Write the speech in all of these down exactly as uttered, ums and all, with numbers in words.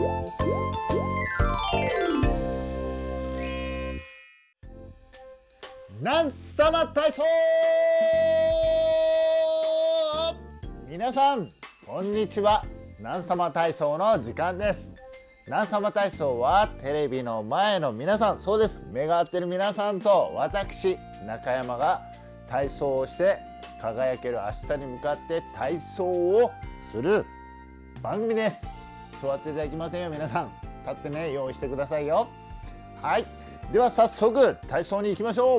なんさま体操。皆さんこんにちは。なんさま体操の時間です。なんさま体操はテレビの前の皆さん、そうです、目が合ってる皆さんと私中山が体操をして輝ける明日に向かって体操をする番組です。座ってじゃいけませんよ。皆さん立ってね、用意してくださいよ。はい、では早速体操に行きましょう。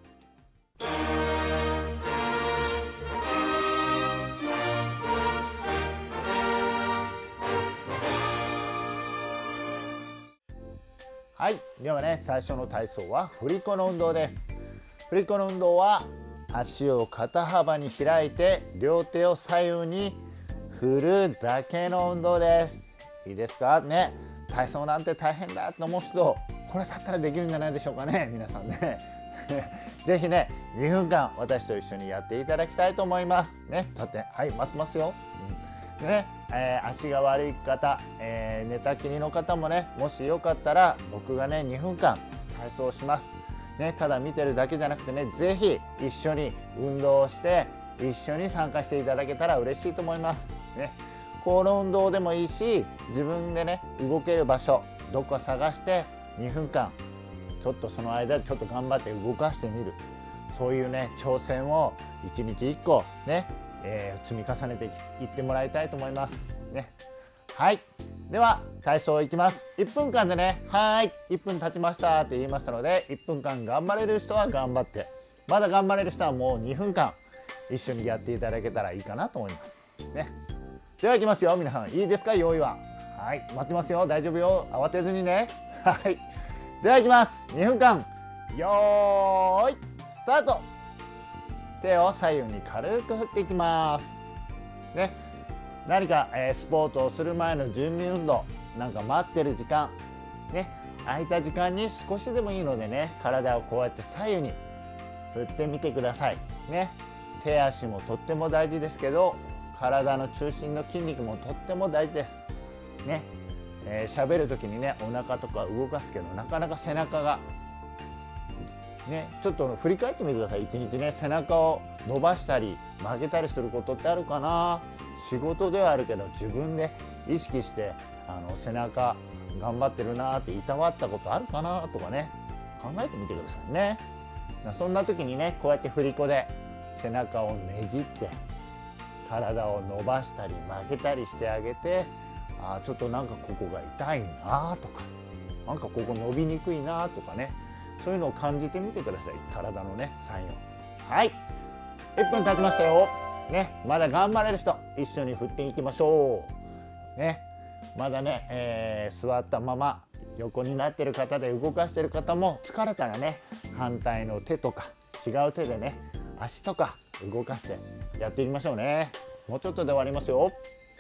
はい、ではね、最初の体操は振り子の運動です。振り子の運動は足を肩幅に開いて両手を左右に振るだけの運動です。いいですかね。体操なんて大変だと思う人、これだったらできるんじゃないでしょうかね、皆さんね。ぜひね、にふんかん私と一緒にやっていただきたいと思いますね。立って、はい、待ってますよ。うん、でね、えー、足が悪い方、えー、寝たきりの方もね、もしよかったら僕がねにふんかん体操しますね。ただ見てるだけじゃなくてね、ぜひ一緒に運動をして一緒に参加していただけたら嬉しいと思いますね。この運動でもいいし、自分でね動ける場所どこか探してにふんかんちょっとその間ちょっと頑張って動かしてみる、そういうね挑戦をいちにちいっこね、えー、積み重ねていってもらいたいと思いますね。はい、では体操いきます。いっぷんかんでね、はいいっぷん経ちましたって言いましたので、いっぷんかん頑張れる人は頑張って、まだ頑張れる人はもうにふんかん一緒にやっていただけたらいいかなと思いますね。ではいきますよ。皆さんいいですか、用意は。はい、待ってますよ。大丈夫よ、慌てずにね。はい、ではいきます。にふんかんよーいスタート。手を左右に軽く振っていきますね。何か、えー、スポーツをする前の準備運動、なんか待ってる時間ね、空いた時間に少しでもいいのでね、体をこうやって左右に振ってみてくださいね。手足もとっても大事ですけど、体の中心の筋肉もとっても大事ですね。えー、喋る時にね、お腹とか動かすけど、なかなか背中がね、ちょっと振り返ってみてください。一日ね、背中を伸ばしたり曲げたりすることってあるかな。仕事ではあるけど、自分で意識してあの背中頑張ってるなっていたわったことあるかなとかね、考えてみてくださいね。そんな時にね、こうやって振り子で背中をねじって体を伸ばしたり曲げたりしてあげて、あ、ちょっとなんかここが痛いなとか、なんかここ伸びにくいなとかね、そういうのを感じてみてください。体のねサインを。はい、いっぷん経ちましたよね。まだ頑張れる人一緒に振っていきましょうね。まだね、えー、座ったまま横になってる方で動かしてる方も、疲れたらね反対の手とか違う手でね足とか動かしてやっていきましょうね。もうちょっとで終わりますよ。はい、こ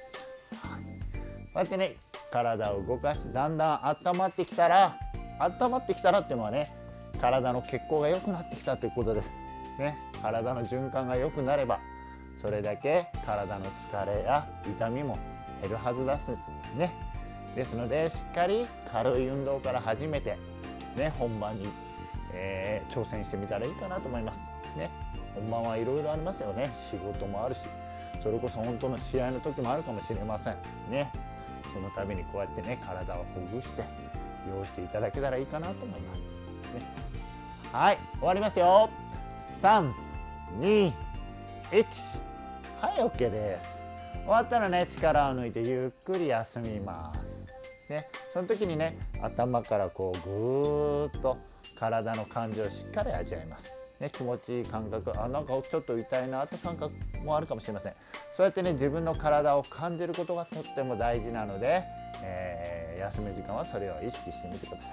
うやってね体を動かして、だんだん温まってきたら、温まってきたらっていうのはね、体の血行が良くなってきたということですね。体の循環が良くなれば、それだけ体の疲れや痛みも減るはずですね。ですので、しっかり軽い運動から始めてね、本番に、えー、挑戦してみたらいいかなと思いますね。本番はいろいろありますよね。仕事もあるし、それこそ本当の試合の時もあるかもしれませんね。その度にこうやってね体をほぐして用意していただけたらいいかなと思います、ね。はい、終わりますよ。さん、に、いち、はい、 OK です。終わったらね、力を抜いてゆっくり休みますね。その時にね、頭からこうぐーっと体の感じをしっかり味わいますね。気持ちいい感覚、あ、なんかちょっと痛いなって感覚もあるかもしれません。そうやってね、自分の体を感じることがとっても大事なので、えー、休む時間はそれを意識してみてください。はい、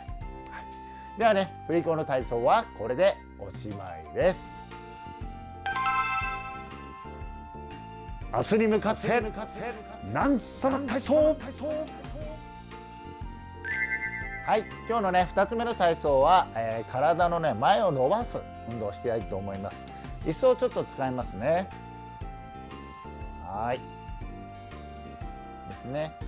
ではね、振り子の体操はこれでおしまいです。明日に向かってなんさま体操。はい、今日のねふたつめの体操は、えー、体のね前を伸ばす運動をしていきたいと思います。椅子をちょっと使いますね。はいですね。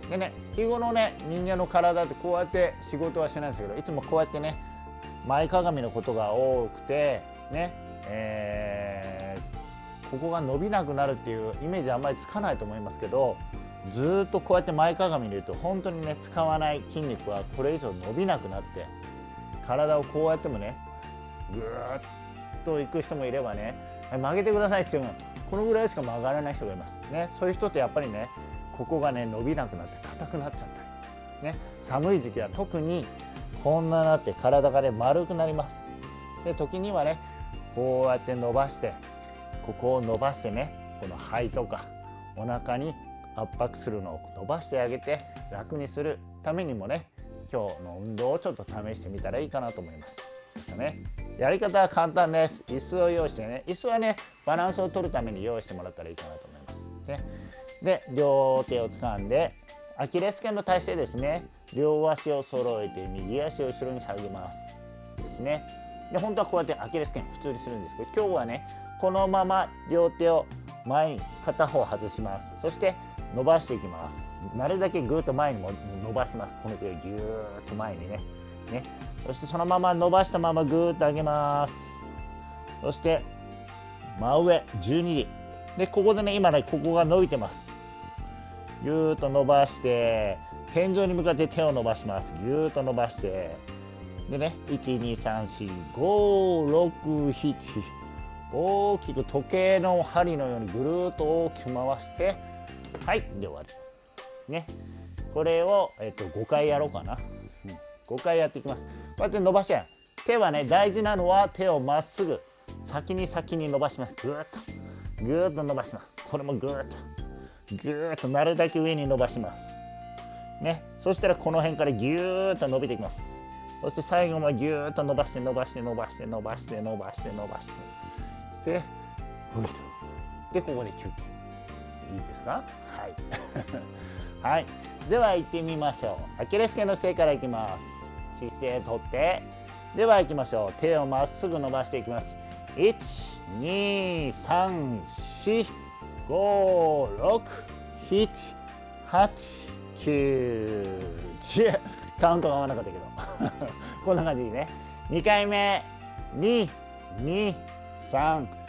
でね、日頃ね人間の体ってこうやって仕事はしないんですけど、いつもこうやってね前かがみのことが多くてね、えー、ここが伸びなくなるっていうイメージあんまりつかないと思いますけど、ずーっとこうやって前かがみにいると本当にね使わない筋肉はこれ以上伸びなくなって、体をこうやってもねぐーっといく人もいればね、曲げてくださいって言ってもこのぐらいしか曲がらない人がいますね。そういう人ってやっぱりねここがね伸びなくなって硬くなっちゃったり、ね、寒い時期は特にこんななって体がね丸くなります。で時にはねこうやって伸ばして、ここを伸ばしてね、この肺とかお腹に圧迫するのを伸ばしてあげて楽にするためにもね、今日の運動をちょっと試してみたらいいかなと思います。ね、やり方は簡単です。椅子を用意してね、椅子はねバランスを取るために用意してもらったらいいかなと思います。ね、で両手を掴んでアキレス腱の体勢ですね。両足を揃えて右足を後ろに下げますですね。で本当はこうやってアキレス腱普通にするんですけど、今日はねこのまま両手を前に片方外します。そして伸ばしていきます。なるだけぐーっと前にも伸ばします。この手をぎゅーっと前にね。ね、そしてそのまま伸ばしたままぐーっと上げます。そして真上じゅうにじで、ここでね今ねここが伸びてます。ぎゅーっと伸ばして天井に向かって手を伸ばします。ぎゅーっと伸ばしてでね、いちにさんよんごろくなな大きく時計の針のようにぐるーっと大きく回して、はいで終わりね。これを、えっと、ごかいやろうかな、うん、ごかいやっていきます。こうやって伸ばして、手はね大事なのは手をまっすぐ先に先に伸ばします。ぐーっとぐーっと伸ばします。これもぐーっとぐーっとなるだけ上に伸ばしますね。そしたらこの辺からぎゅーっと伸びていきます。そして最後もぎゅーっと伸ばして伸ばして伸ばして伸ばして伸ばして伸ばしてしてほいと、でここで休憩いいですか。はいはい、では行ってみましょう。アキレス腱の姿勢からいきます。姿勢とって、では行きましょう。手をまっすぐ伸ばしていきます。いち、に、さん、よん、ご、ろく、なな、はち、きゅう、じゅうカウントが合わなかったけどこんな感じでね。にかいめに、に、さん、よん、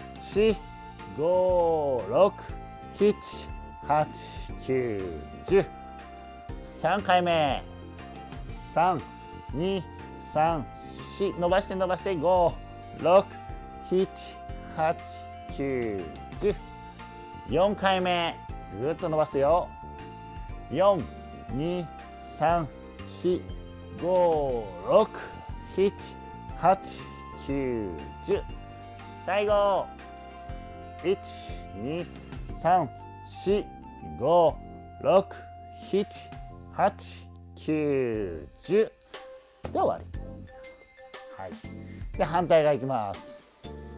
ご、ろく、なな、はち、きゅう、じゅうさんかいめさん、に、さん、よん伸ばして伸ばしてご、ろく、なな、はち、きゅう、じゅうよんかいめぐっと伸ばすよ。よん、に、さん、よん、ご、ろく、なな、はち、きゅう、じゅう最後いち、に、さん、よん、ご、ろく、なな、はち、きゅう、じゅうで終わり。はい、で反対側いきます。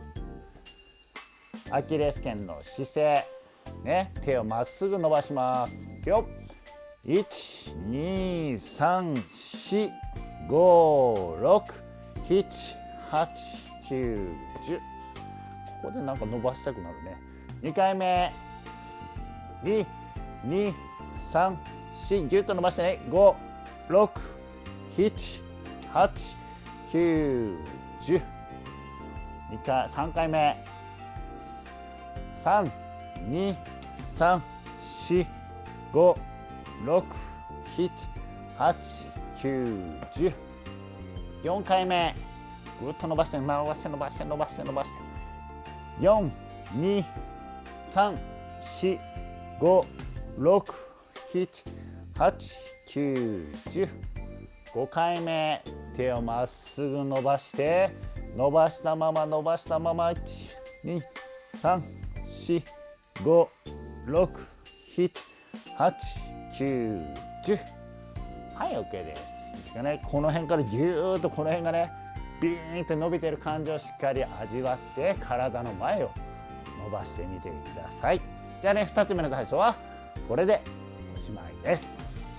アキレス腱の姿勢ね、手をまっすぐ伸ばします。いくよ。いち、に、さん、よん、ご、ろく、なな、はち、きゅう、じゅうここでなんか伸ばしたくなるね。にかいめに、に、さん、よんギュッと伸ばしてね。ご、ろく、なな、はち、きゅう、じゅうにかいさんかいめさん、に、さん、よん、ご、ろく、なな、はち、きゅう、じゅうよんかいめぐっと伸ばして伸ばして伸ばして伸ばして伸ばしてよん、に、さん、よん、ご、ろく、なな、はち、きゅう、じゅうごかいめ手をまっすぐ伸ばして伸ばしたまま伸ばしたままいち、に、さん、よん、ご、ろく、なな、はち、きゅう、じゅうはい OK です。いいですかね。この辺からぎゅーっとこの辺がねビーンって伸びてる感じをしっかり味わって体の前を伸ばしてみてください。じゃあねふたつめの体操はこれでおしまいです。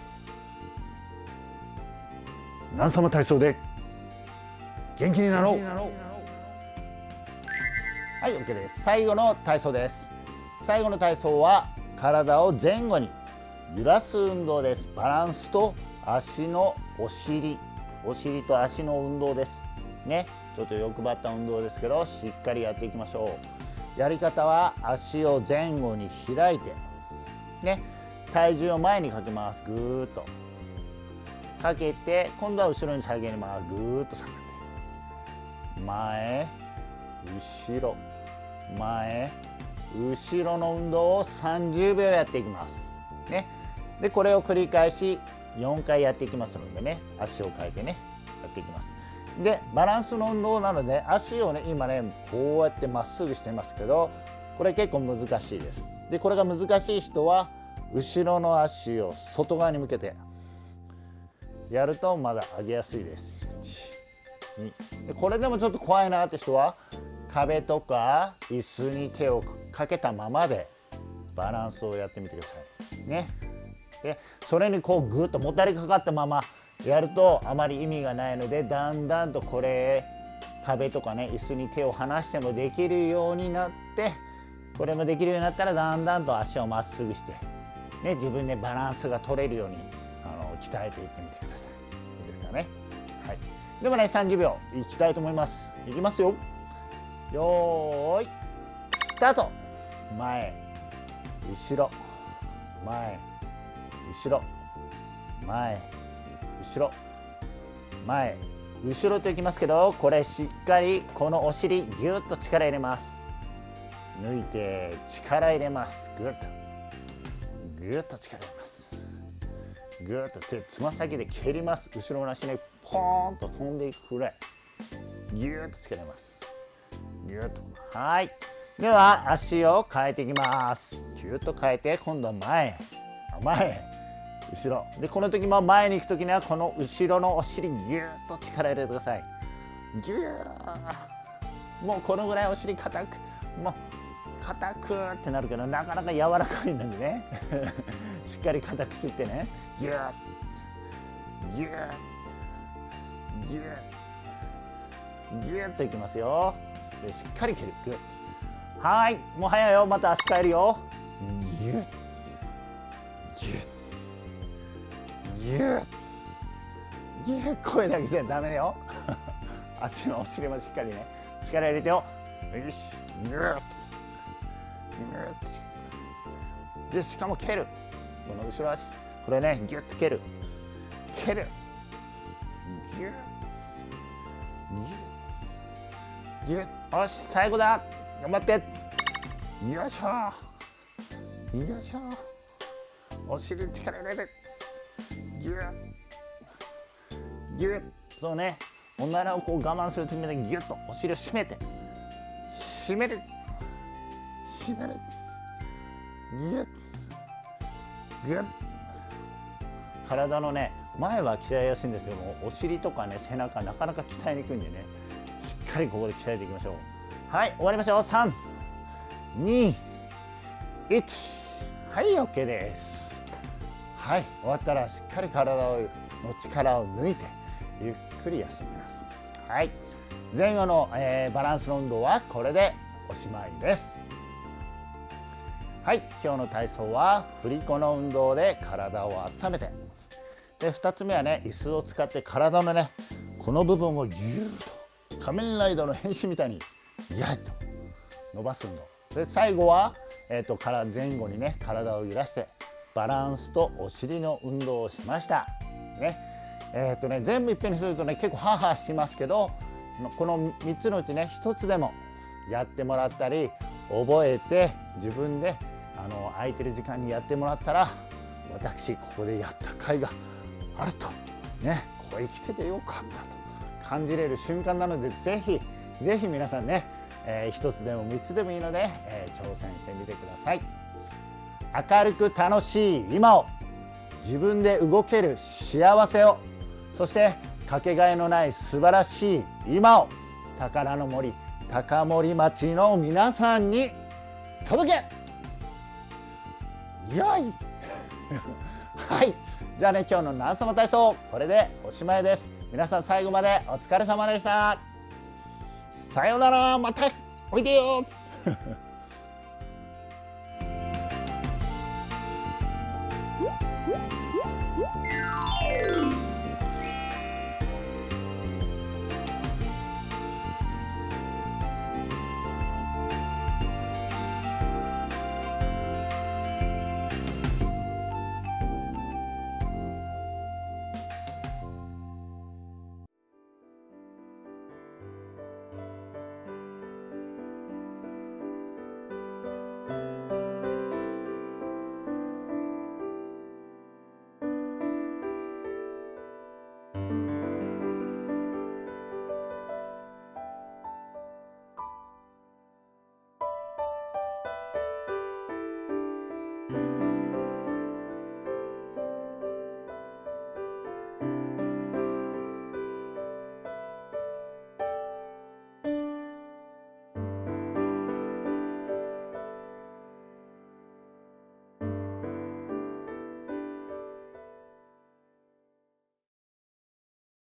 何様体操で元気になろう。はい OK です。最後の体操です。最後の体操は体を前後に揺らす運動です。バランスと足のお尻、お尻と足の運動ですね。ちょっと欲張った運動ですけど、しっかりやっていきましょう。やり方は足を前後に開いてね、体重を前にかけます。ぐーっとかけて、今度は後ろに下げます。ぐーっと下げて、前後ろ前後ろの運動をさんじゅうびょうやっていきますね。でこれを繰り返しよんかいやっていきますのでね、足を変えてねやっていきます。でバランスの運動なので、足をね今ねこうやってまっすぐしてますけど、これ結構難しいです。でこれが難しい人は後ろの足を外側に向けてやるとまだ上げやすいです。いち、にでこれでもちょっと怖いなって人は、壁とか椅子に手をかけたままでバランスをやってみてくださいね。でそれにこうぐっともたれかかったままやるとあまり意味がないので、だんだんとこれ壁とかね椅子に手を離してもできるようになって、これもできるようになったらだんだんと足をまっすぐして、ね、自分でバランスが取れるようにあの鍛えていってみてください。いいですかね。はい、でもねさんじゅうびょういきたいと思います。いきますよ。よーいスタート。前後ろ前後ろ前後ろ前後ろといきますけど、これしっかりこのお尻ぎゅっと力入れます。抜いて力入れます。ぐっとぐっと力入れます。ぐっと手つま先で蹴ります。後ろの足ねポーンと飛んでいくくらいぎゅっと力入れます。ぎゅっと。はい、では足を変えていきます。ぎゅっと変えて、今度は前前後ろで、この時も前に行く時にはこの後ろのお尻ぎゅっと力入れてください。ぎゅー、もうこのぐらいお尻硬く、もう硬くってなるけど、なかなか柔らかいのでねしっかり硬くしていってね、ぎゅーぎゅーぎゅーぎゅーっといきますよ。でしっかり蹴る。グッ。はい、もう早いよ。また足変えるよ。ギュッギュッギュッギュッ。声だけじゃダメよ足のお尻もしっかりね力入れてよ。よし、ギュッギュッ。でしかも蹴る。この後ろ足これねギュッと蹴る蹴るギュッギュッギュッ。よし最後だ。頑張って。よいしょよいしょ。お尻に力入れてギュッギュッ。そうね、おならをこう我慢する時にギュッとお尻を締めて締める締めるギュッギュッ。体のね前は鍛えやすいんですけども、お尻とかね背中なかなか鍛えにくいんでね、しっかりここで鍛えていきましょう。はい、終わりましょう。さん、に、いち。はい、OK です。はい、終わったらしっかり体の力を抜いてゆっくり休みます。はい、前後の、えー、バランスの運動はこれでおしまいです。はい、今日の体操は振り子の運動で体を温めて、でふたつめはね椅子を使って体のねこの部分をぎゅーっと仮面ライダーの変身みたいにやっと伸ばす運動で、最後は、えー、とから前後にね体を揺らしてバランスとお尻の運動をしましたね。えーとね全部いっぺんにするとね結構ハーハーしますけど、このみっつのうちねひとつでもやってもらったり覚えて自分であの空いてる時間にやってもらったら、私ここでやった甲斐があるとね、こう生きててよかったと感じれる瞬間なので、ぜひぜひ皆さんね、えー、ひとつでもみっつでもいいので、えー、挑戦してみてください。明るく楽しい今を、自分で動ける幸せを、そしてかけがえのない素晴らしい今を宝の森高森町の皆さんに届けよいはい、じゃあね今日の何様体操これでおしまいです。皆さん最後までお疲れ様でした。さようなら、またおいでよ